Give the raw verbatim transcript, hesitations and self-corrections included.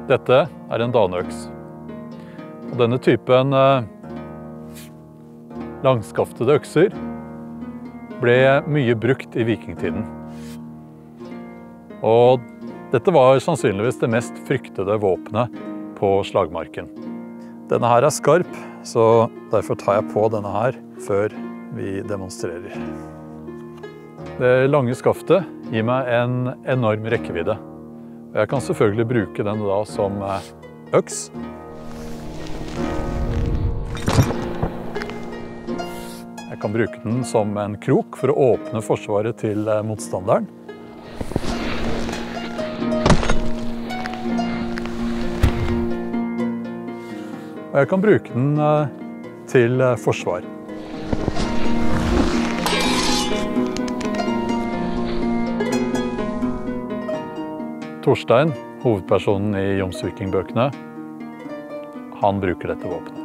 Dette er en daneøks. Og denne typen eh, langskaftede økser ble mye brukt i vikingtiden. Og dette var sannsynligvis det mest fryktede våpenet på slagmarken. Denne her er skarp, så derfor tar jeg på denne her før vi demonstrerer. Det lange skaftet gir meg en enorm rekkevidde. Jeg kan selvfølgelig bruke den da som øks. Jeg kan bruke den som en krok for å åpne forsvaret til motstanderen. Og jeg kan bruke den til forsvar. Torstein, hovedpersonen i Jomsviking-bøkene, han bruker dette våpenet.